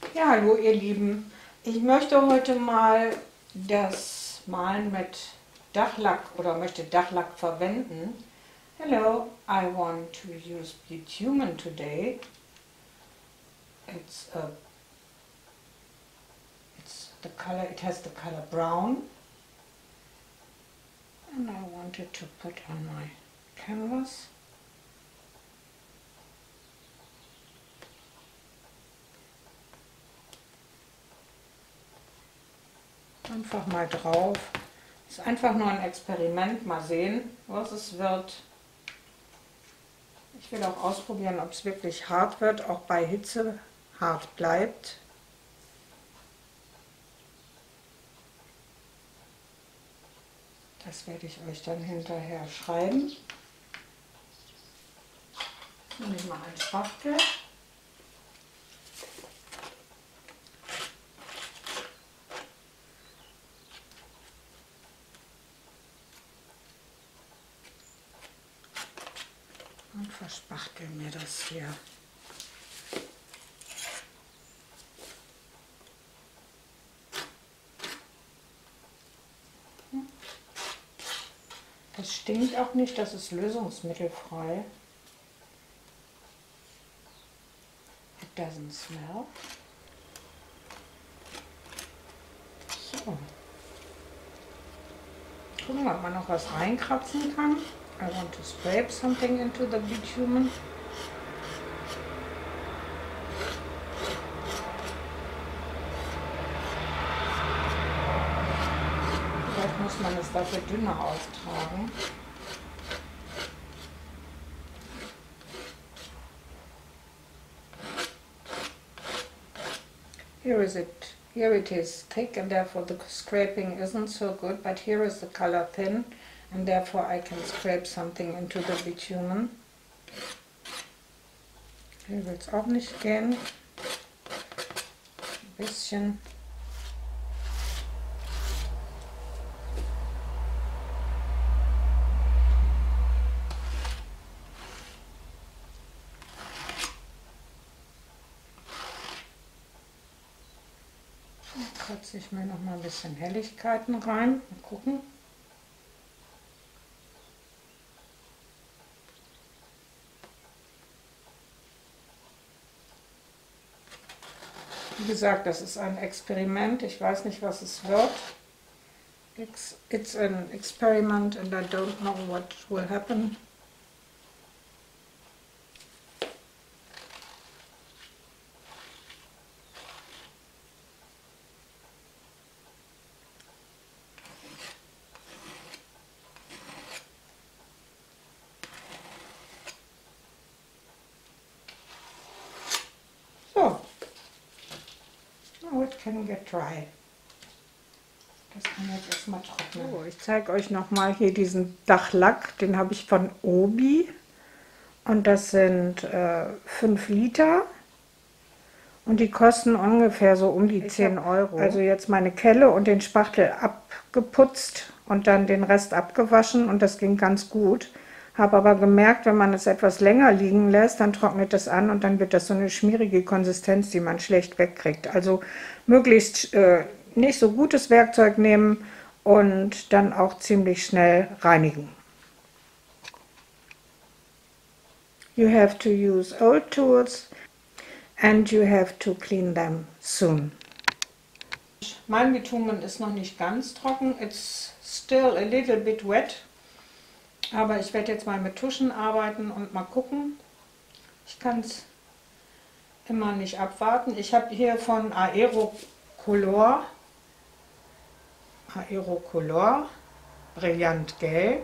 Ja, hallo ihr Lieben. Ich möchte heute mal das Malen mit Dachlack oder möchte Dachlack verwenden. Hello, I want to use bitumen today. It's the color, it has the color brown. And I wanted to put on my canvas. Einfach mal drauf. Ist einfach nur ein Experiment. Mal sehen, was es wird. Ich will auch ausprobieren, ob es wirklich hart wird, auch bei Hitze hart bleibt. Das werde ich euch dann hinterher schreiben. Jetzt nehme ich mal einen Spachtel. Und verspachtel mir das hier. Das stinkt auch nicht, das ist lösungsmittelfrei. It doesn't smell. So. Gucken wir, ob man noch was reinkratzen kann. I want to scrape something into the bitumen. Vielleicht muss man es dafür dünner auftragen. Here is it. Here it is thick and therefore the scraping isn't so good, but here is the color thin and therefore I can scrape something into the bitumen. Hier will es auch nicht gehen. Ein bisschen. Kratze ich mir noch mal ein bisschen Helligkeiten rein. Mal gucken. Wie gesagt, das ist ein Experiment. Ich weiß nicht, was es wird. It's an experiment and I don't know what will happen. So. Now it can get dry. Das kann jetzt erstmal trocknen. So, ich zeige euch nochmal hier diesen Dachlack. Den habe ich von Obi. Und das sind 5 Liter. Und die kosten ungefähr so um die 10 Euro. Also jetzt meine Kelle und den Spachtel abgeputzt und dann den Rest abgewaschen. Und das ging ganz gut. Habe aber gemerkt, wenn man es etwas länger liegen lässt, dann trocknet es an und dann wird das so eine schmierige Konsistenz, die man schlecht wegkriegt. Also möglichst nicht so gutes Werkzeug nehmen und dann auch ziemlich schnell reinigen. You have to use old tools and you have to clean them soon. Mein Bitumen ist noch nicht ganz trocken. It's still a little bit wet. Aber ich werde jetzt mal mit Tuschen arbeiten und mal gucken. Ich kann es immer nicht abwarten. Ich habe hier von Aerocolor Brillant Gelb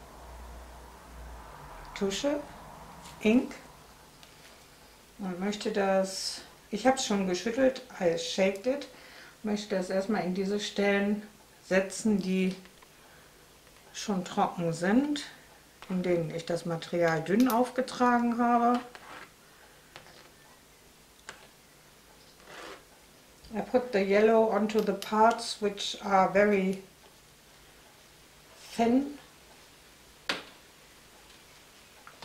Tusche, Ink, und möchte das, ich habe es schon geschüttelt, I shaked it, möchte das erstmal in diese Stellen setzen, die schon trocken sind, in denen ich das Material dünn aufgetragen habe. I put the yellow onto the parts which are very thin,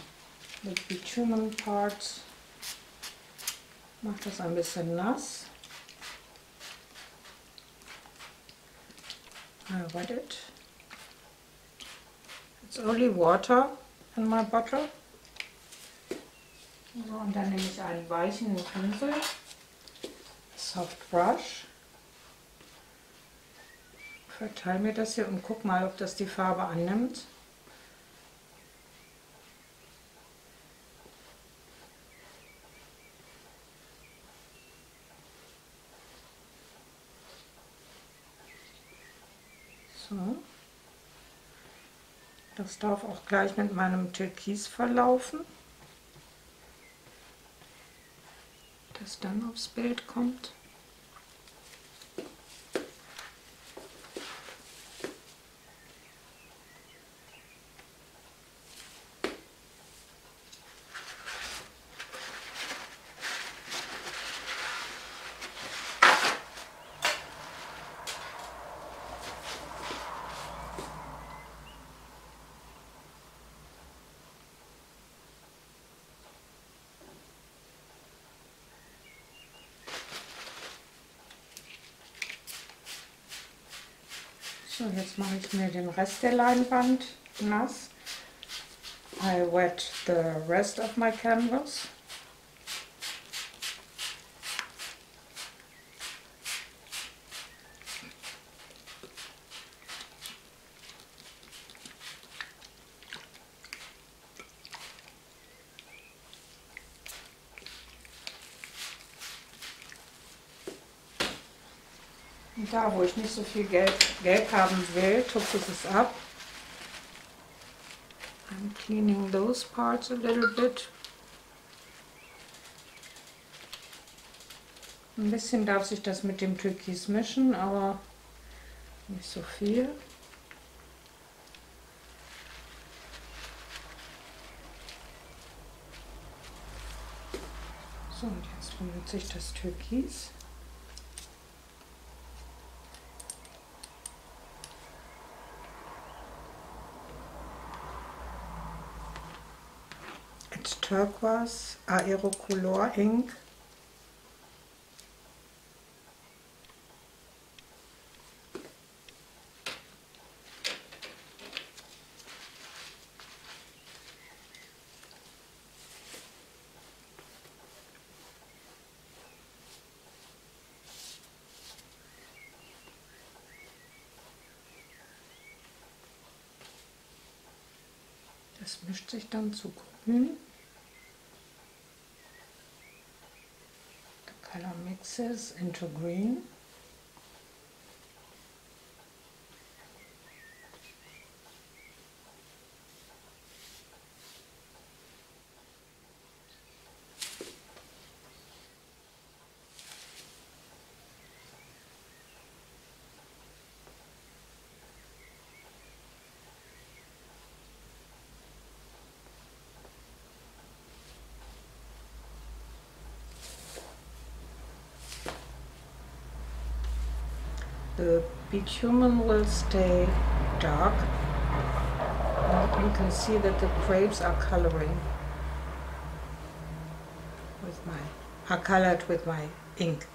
the bitumen parts. Mache das ein bisschen nass. I wet it. It's only water in my bottle. So, und dann nehme ich einen weichen Pinsel, Soft Brush, verteile mir das hier und guck mal, ob das die Farbe annimmt. So. Das darf auch gleich mit meinem Türkis verlaufen, das dann aufs Bild kommt. So, jetzt mache ich mir den Rest der Leinwand nass. I wet the rest of my canvas. Und da, wo ich nicht so viel Gelb haben will, tupfe ich es ab. I'm cleaning those parts a little bit. Ein bisschen darf sich das mit dem Türkis mischen, aber nicht so viel. So, und jetzt benutze ich das Türkis. It's turquoise Aerocolor ink. Das mischt sich dann zu grün. The color mixes into green. The bitumen will stay dark, and you can see that the grapes are colored with my ink.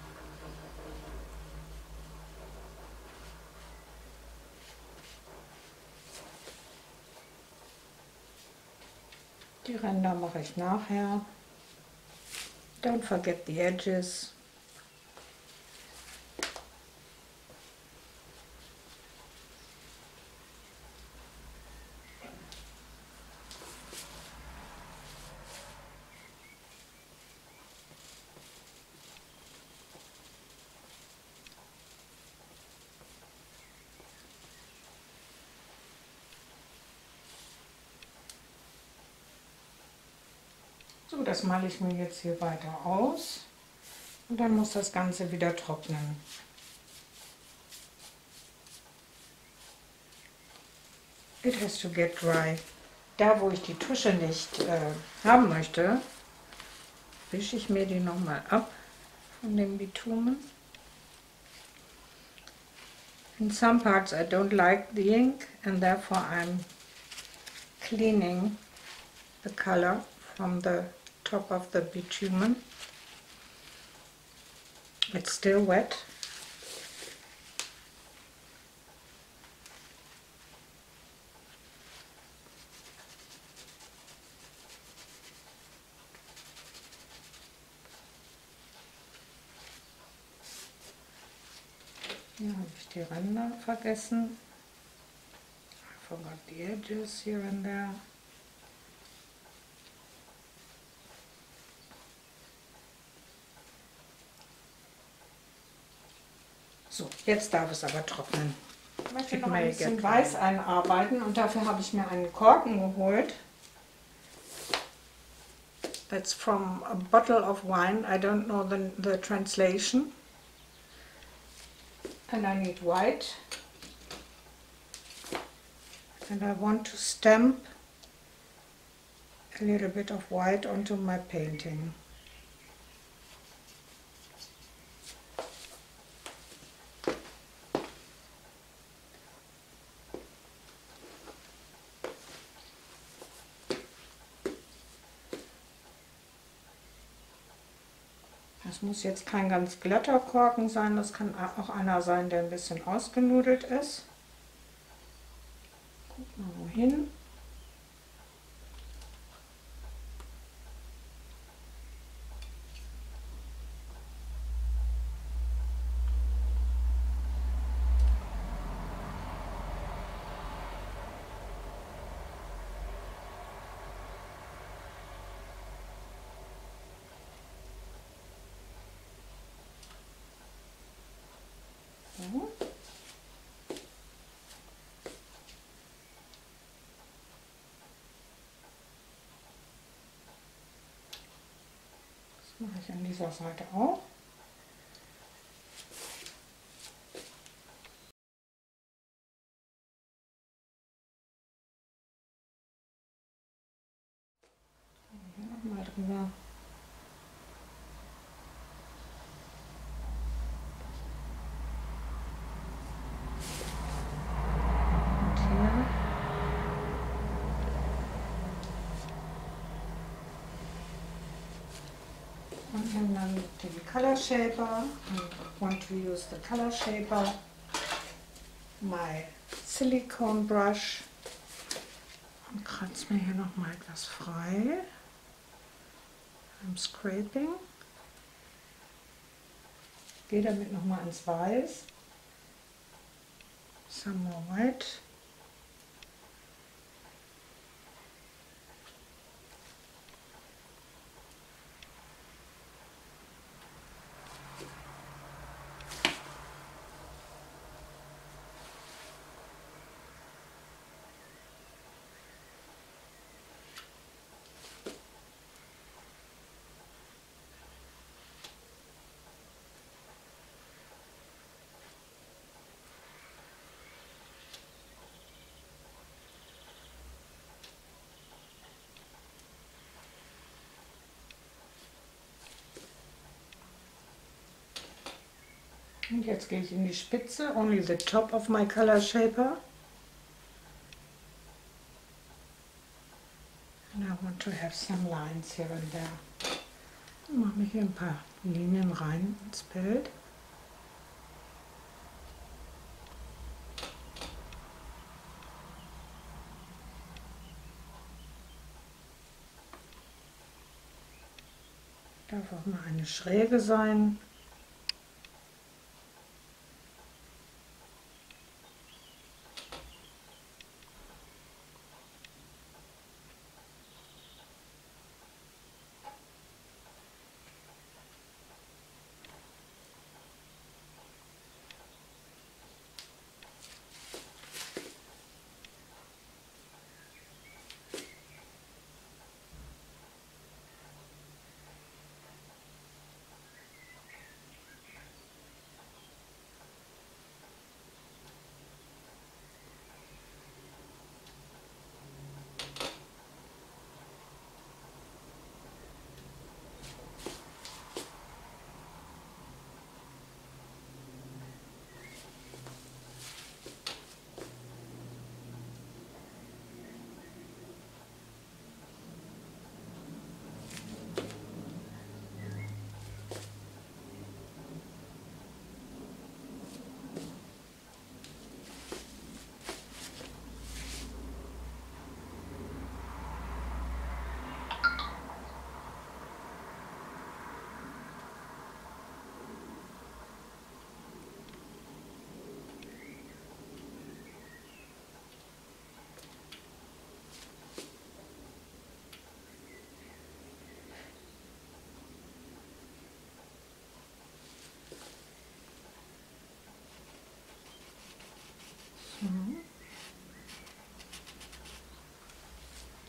Die Ränder mache ich nachher. Don't forget the edges. So, das male ich mir jetzt hier weiter aus und dann muss das Ganze wieder trocknen. It has to get dry. Da, wo ich die Tusche nicht haben möchte, wische ich mir die nochmal ab von dem Bitumen. In some parts I don't like the ink and therefore I'm cleaning the color from the top of the bitumen. It's still wet. Hier habe ich die Ränder vergessen. I forgot the edges here and there. So, jetzt darf es aber trocknen. Ich möchte noch ein bisschen Weiß einarbeiten und dafür habe ich mir einen Korken geholt. That's from a bottle of wine. I don't know the translation. And I need white. And I want to stamp a little bit of white onto my painting. Das muss jetzt kein ganz glatter Korken sein, das kann auch einer sein, der ein bisschen ausgenudelt ist. Guck mal wohin. So. Das mache ich an dieser Seite auch. Hier nochmal drüber. Und hier. Und nehme dann den Color Shaper. I want to use the Color Shaper. My silicone brush. Und kratze mir hier nochmal etwas frei. I'm scraping. Gehe damit nochmal ins Weiß. Some more white. Und jetzt gehe ich in die Spitze, only the top of my Color Shaper. And I want to have some lines here and there. Und mache mir hier ein paar Linien rein ins Bild. Darf auch mal eine Schräge sein.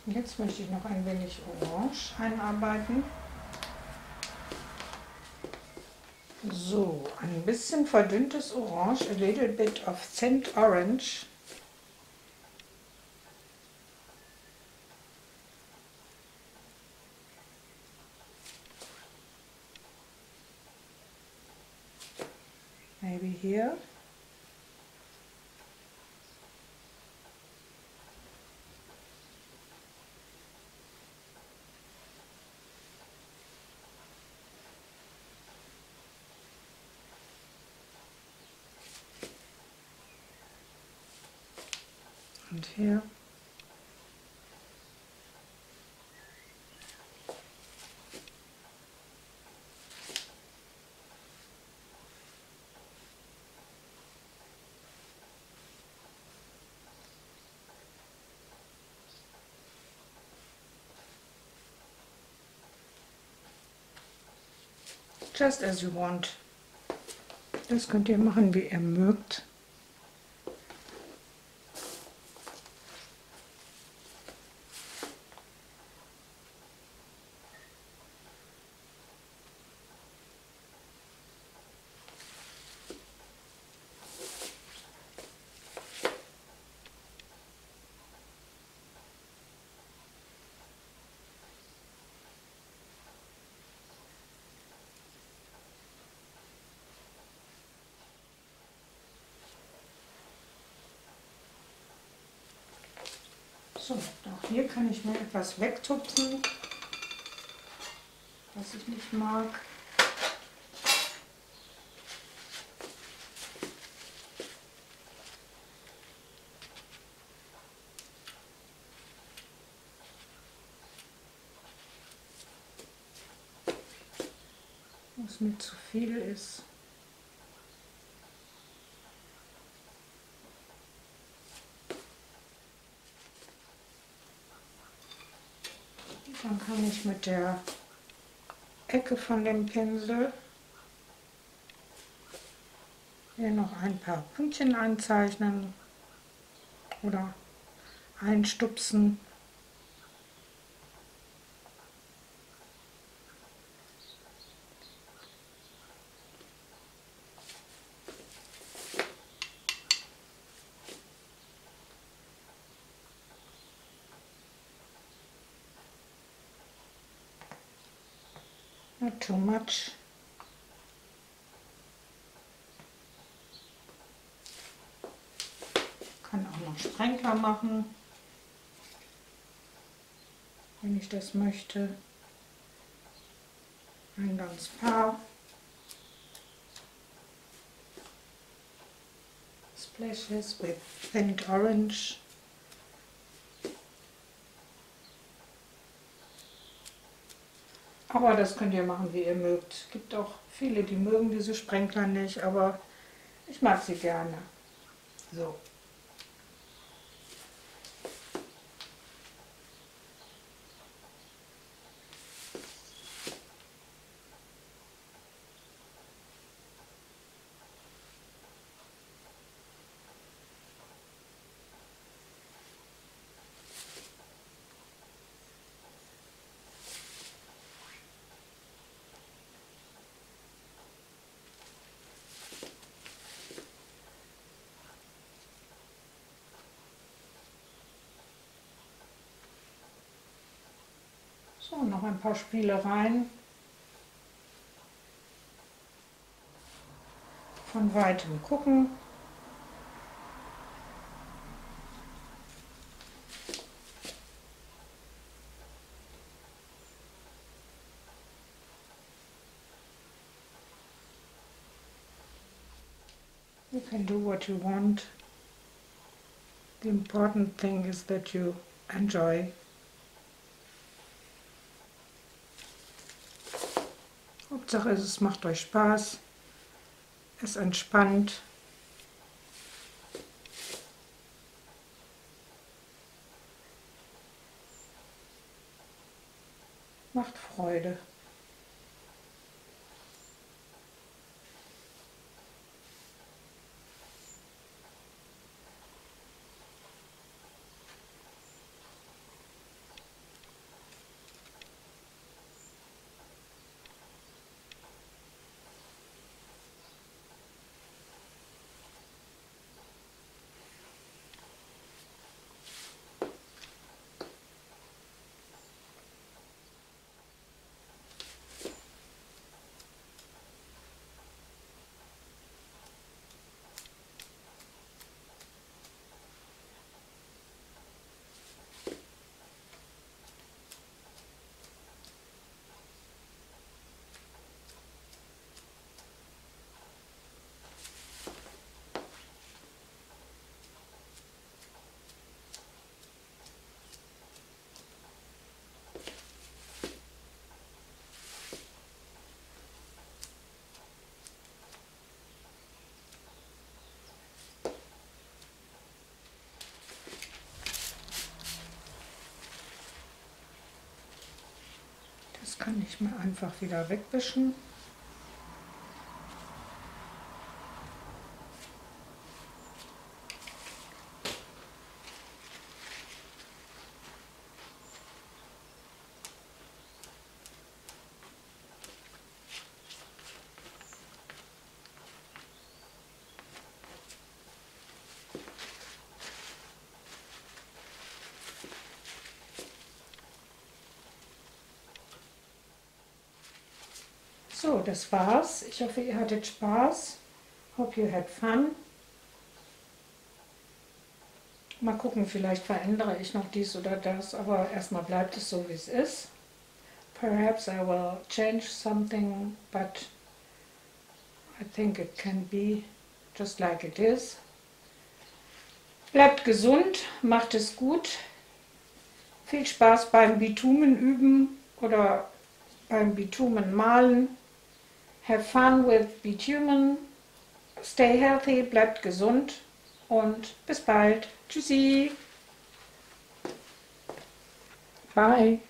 Jetzt möchte ich noch ein wenig Orange einarbeiten. So, ein bisschen verdünntes Orange, a little bit of scent orange. Maybe here. Und hier. Just as you want. Das könnt ihr machen, wie ihr mögt. So, auch hier kann ich mir etwas wegtupfen, was ich nicht mag. Was mir zu viel ist. Dann kann ich mit der Ecke von dem Pinsel hier noch ein paar Pünktchen einzeichnen oder einstupsen. Not too much. Kann auch noch Sprenkler machen, wenn ich das möchte. Ein ganz paar. Splashes with Scent Orange. Aber das könnt ihr machen, wie ihr mögt. Es gibt auch viele, die mögen diese Sprenkler nicht, aber ich mag sie gerne. So. So, noch ein paar Spielereien. Von weitem gucken. You can do what you want. The important thing is that you enjoy. Hauptsache es macht euch Spaß. Es entspannt. Macht Freude. Das kann ich mir einfach wieder wegwischen. So, das war's. Ich hoffe, ihr hattet Spaß. Hope you had fun. Mal gucken, vielleicht verändere ich noch dies oder das, aber erstmal bleibt es so, wie es ist. Perhaps I will change something, but I think it can be just like it is. Bleibt gesund, macht es gut. Viel Spaß beim Bitumen üben oder beim Bitumen malen. Have fun with bitumen. Stay healthy, bleibt gesund und bis bald. Tschüssi. Bye.